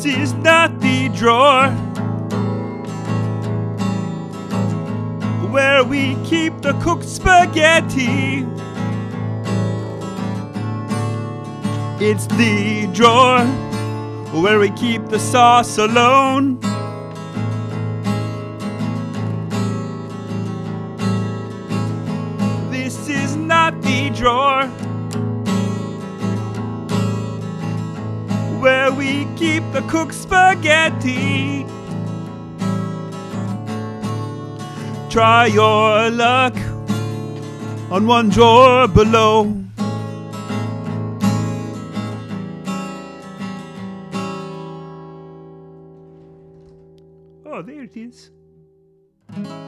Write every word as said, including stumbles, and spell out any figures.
is not the drawer where we keep the cooked spaghetti. It's the drawer where we keep the sauce alone. This is not the drawer where we keep the cooked spaghetti. Try your luck on one drawer below. Oh, there it is.